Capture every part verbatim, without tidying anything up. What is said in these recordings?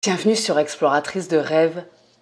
Bienvenue sur Exploratrice de rêves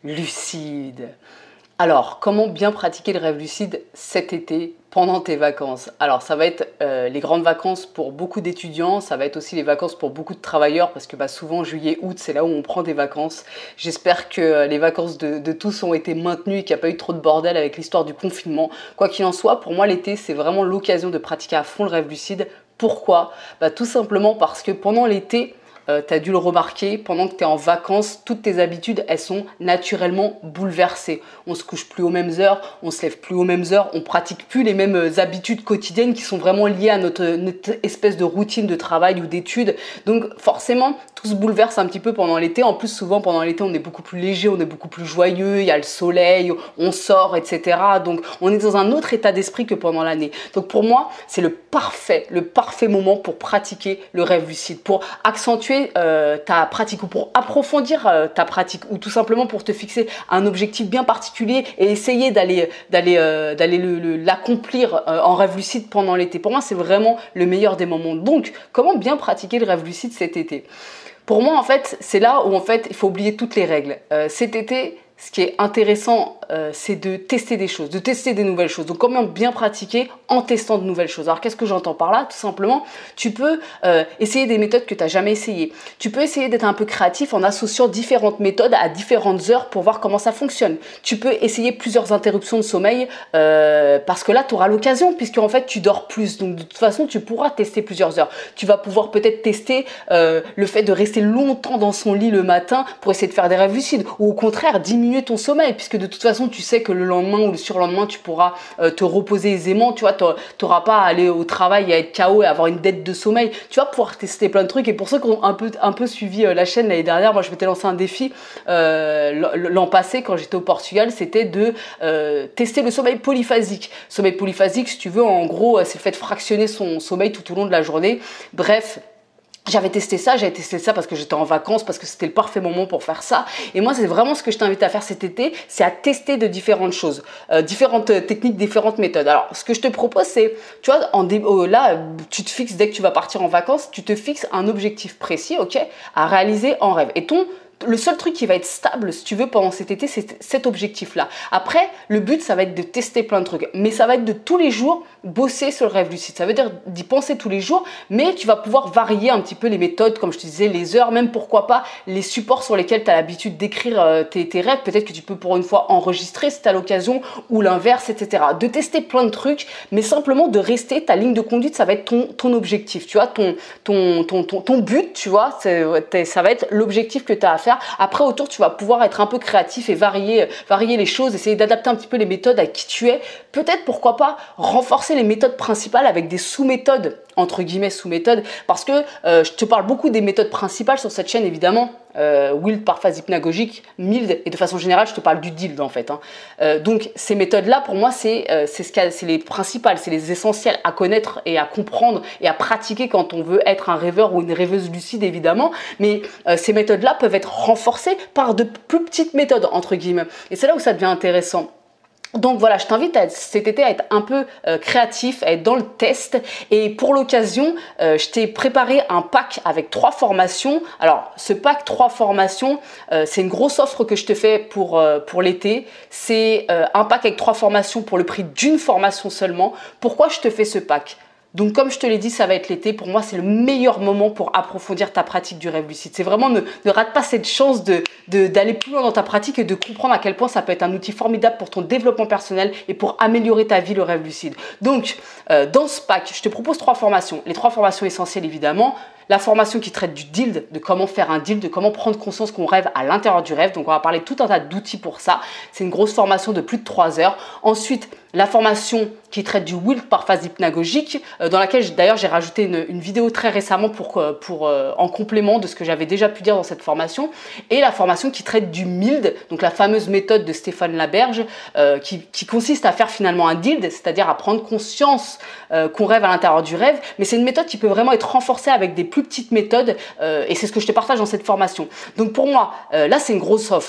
lucides. Alors, comment bien pratiquer le rêve lucide cet été pendant tes vacances? Alors, ça va être euh, les grandes vacances pour beaucoup d'étudiants, ça va être aussi les vacances pour beaucoup de travailleurs parce que bah, souvent juillet, août, c'est là où on prend des vacances. J'espère que euh, les vacances de, de tous ont été maintenues et qu'il n'y a pas eu trop de bordel avec l'histoire du confinement. Quoi qu'il en soit, pour moi l'été, c'est vraiment l'occasion de pratiquer à fond le rêve lucide. Pourquoi? Bah, tout simplement parce que pendant l'été, Euh, tu as dû le remarquer, pendant que tu es en vacances, toutes tes habitudes, elles sont naturellement bouleversées. On se couche plus aux mêmes heures, on se lève plus aux mêmes heures, on pratique plus les mêmes habitudes quotidiennes qui sont vraiment liées à notre, notre espèce de routine de travail ou d'études. Donc forcément, tout se bouleverse un petit peu pendant l'été. En plus, souvent pendant l'été, on est beaucoup plus léger, on est beaucoup plus joyeux, il y a le soleil, on sort, et cetera. Donc on est dans un autre état d'esprit que pendant l'année. Donc pour moi, c'est le parfait, le parfait moment pour pratiquer le rêve lucide, pour accentuer Euh, ta pratique ou pour approfondir euh, ta pratique ou tout simplement pour te fixer un objectif bien particulier et essayer d'aller d'aller euh, d'aller l'accomplir euh, en rêve lucide pendant l'été. Pour moi, c'est vraiment le meilleur des moments. Donc, comment bien pratiquer le rêve lucide cet été? Pour moi, en fait, c'est là où en fait il faut oublier toutes les règles. Euh, cet été, ce qui est intéressant, euh, c'est de tester des choses, de tester des nouvelles choses. Donc, comment bien pratiquer en testant de nouvelles choses? Alors, qu'est-ce que j'entends par là? Tout simplement, tu peux euh, essayer des méthodes que tu n'as jamais essayées. Tu peux essayer d'être un peu créatif en associant différentes méthodes à différentes heures pour voir comment ça fonctionne. Tu peux essayer plusieurs interruptions de sommeil euh, parce que là, tu auras l'occasion puisque en fait, tu dors plus. Donc, de toute façon, tu pourras tester plusieurs heures. Tu vas pouvoir peut-être tester euh, le fait de rester longtemps dans son lit le matin pour essayer de faire des rêves lucides ou au contraire, diminuer ton sommeil puisque de toute façon, tu sais que le lendemain ou le surlendemain, tu pourras euh, te reposer aisément. Tu vois, tu n'auras pas à aller au travail et à être K O et avoir une dette de sommeil. Tu vas pouvoir tester plein de trucs. Et pour ceux qui ont un peu, un peu suivi euh, la chaîne l'année dernière, moi, je m'étais lancé un défi euh, l'an passé quand j'étais au Portugal. C'était de euh, tester le sommeil polyphasique. Sommeil polyphasique, si tu veux, en gros, c'est le fait de fractionner son sommeil tout au long de la journée. Bref. J'avais testé ça, j'avais testé ça parce que j'étais en vacances, parce que c'était le parfait moment pour faire ça. Et moi, c'est vraiment ce que je t'invite à faire cet été, c'est à tester de différentes choses, euh, différentes techniques, différentes méthodes. Alors, ce que je te propose, c'est, tu vois, en dé oh, là, tu te fixes, dès que tu vas partir en vacances, tu te fixes un objectif précis, ok, à réaliser en rêve. Et ton Le seul truc qui va être stable, si tu veux, pendant cet été, c'est cet objectif-là. Après, le but, ça va être de tester plein de trucs. Mais ça va être de tous les jours bosser sur le rêve lucide. Ça veut dire d'y penser tous les jours, mais tu vas pouvoir varier un petit peu les méthodes, comme je te disais, les heures, même pourquoi pas les supports sur lesquels tu as l'habitude d'écrire euh, tes, tes rêves. Peut-être que tu peux pour une fois enregistrer si tu as l'occasion, ou l'inverse, et cetera. De tester plein de trucs, mais simplement de rester, ta ligne de conduite, ça va être ton, ton objectif, tu vois, ton, ton, ton, ton, ton but, tu vois, ça va être l'objectif que tu as à faire. Après, autour, tu vas pouvoir être un peu créatif et varier, varier les choses, essayer d'adapter un petit peu les méthodes à qui tu es. Peut-être, pourquoi pas, renforcer les méthodes principales avec des sous-méthodes, entre guillemets sous-méthodes, parce que euh, je te parle beaucoup des méthodes principales sur cette chaîne, évidemment. Euh, Wild par phase hypnagogique, Mild, et de façon générale, je te parle du Dild en fait. Hein. Euh, donc, ces méthodes-là, pour moi, c'est euh, ce les principales, c'est les essentielles à connaître et à comprendre et à pratiquer quand on veut être un rêveur ou une rêveuse lucide, évidemment. Mais euh, ces méthodes-là peuvent être renforcées par de plus petites méthodes, entre guillemets. Et c'est là où ça devient intéressant. Donc voilà, je t'invite cet été à être un peu euh, créatif, à être dans le test. Et pour l'occasion, euh, je t'ai préparé un pack avec trois formations. Alors, ce pack trois formations, euh, c'est une grosse offre que je te fais pour, euh, pour l'été. C'est euh, un pack avec trois formations pour le prix d'une formation seulement. Pourquoi je te fais ce pack ? Donc, comme je te l'ai dit, ça va être l'été. Pour moi, c'est le meilleur moment pour approfondir ta pratique du rêve lucide. C'est vraiment, ne, ne rate pas cette chance de, de, d'aller plus loin dans ta pratique et de comprendre à quel point ça peut être un outil formidable pour ton développement personnel et pour améliorer ta vie, le rêve lucide. Donc, euh, dans ce pack, je te propose trois formations. Les trois formations essentielles, évidemment. La formation qui traite du Dild, de comment faire un Dild, de comment prendre conscience qu'on rêve à l'intérieur du rêve. Donc, on va parler de tout un tas d'outils pour ça. C'est une grosse formation de plus de trois heures. Ensuite, la formation qui traite du Wild par phase hypnagogique, euh, dans laquelle d'ailleurs j'ai rajouté une, une vidéo très récemment pour, euh, pour, euh, en complément de ce que j'avais déjà pu dire dans cette formation. Et la formation qui traite du Mild, donc la fameuse méthode de Stéphane Laberge, euh, qui, qui consiste à faire finalement un Dild, c'est-à-dire à prendre conscience euh, qu'on rêve à l'intérieur du rêve. Mais c'est une méthode qui peut vraiment être renforcée avec des plus petites méthodes euh, et c'est ce que je te partage dans cette formation. Donc pour moi, euh, là c'est une grosse offre.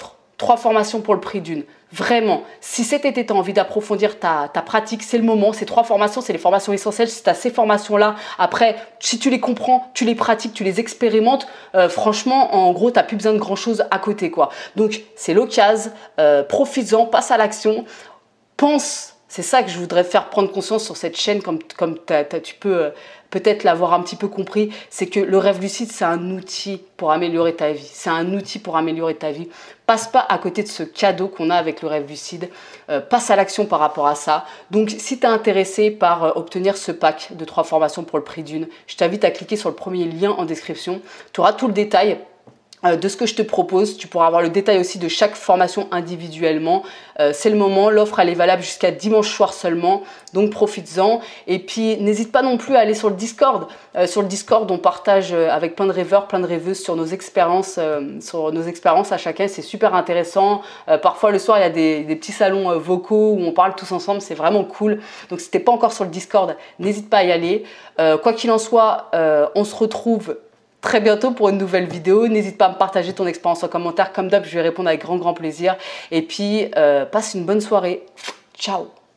trois formations pour le prix d'une. Vraiment, si cet été, tu as envie d'approfondir ta, ta pratique, c'est le moment. Ces trois formations, c'est les formations essentielles. Si tu as ces formations-là, après, si tu les comprends, tu les pratiques, tu les expérimentes, euh, franchement, en gros, tu n'as plus besoin de grand-chose à côté, quoi. Donc, c'est l'occasion. Euh, profites-en, passe à l'action. Pense. C'est ça que je voudrais faire prendre conscience sur cette chaîne, comme, comme t'as, t'as, tu peux euh, peut-être l'avoir un petit peu compris, c'est que le rêve lucide, c'est un outil pour améliorer ta vie. C'est un outil pour améliorer ta vie. Passe pas à côté de ce cadeau qu'on a avec le rêve lucide. Euh, passe à l'action par rapport à ça. Donc, si tu es intéressé par euh, obtenir ce pack de trois formations pour le prix d'une, je t'invite à cliquer sur le premier lien en description. Tu auras tout le détail de ce que je te propose. Tu pourras avoir le détail aussi de chaque formation individuellement. Euh, c'est le moment, l'offre elle est valable jusqu'à dimanche soir seulement, donc profites-en. Et puis n'hésite pas non plus à aller sur le Discord. Euh, sur le Discord, on partage euh, avec plein de rêveurs, plein de rêveuses sur nos expériences, euh, sur nos expériences à chacun. C'est super intéressant. Euh, parfois le soir, il y a des, des petits salons euh, vocaux où on parle tous ensemble. C'est vraiment cool. Donc si t'es pas encore sur le Discord, n'hésite pas à y aller. Euh, quoi qu'il en soit, euh, on se retrouve très bientôt pour une nouvelle vidéo. N'hésite pas à me partager ton expérience en commentaire. Comme d'hab, je vais répondre avec grand, grand plaisir. Et puis, euh, passe une bonne soirée. Ciao!